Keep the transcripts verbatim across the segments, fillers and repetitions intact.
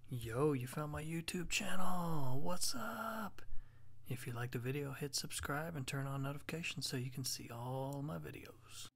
Yo, you found my YouTube channel. What's up? If you liked the video, hit subscribe and turn on notifications so you can see all my videos.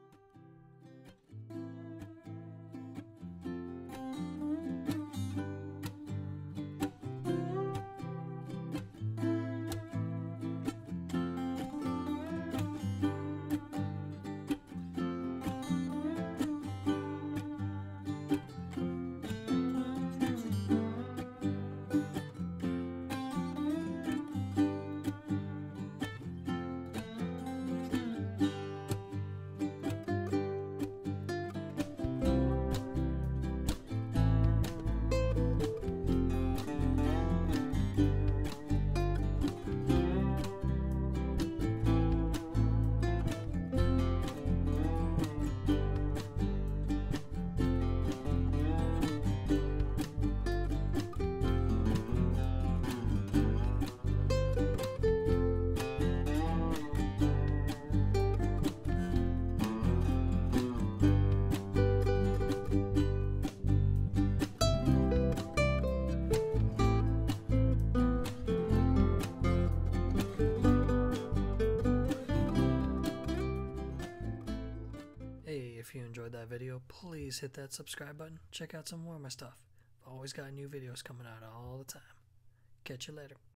Hey, if you enjoyed that video, please hit that subscribe button. Check out some more of my stuff. I've always got new videos coming out all the time. Catch you later.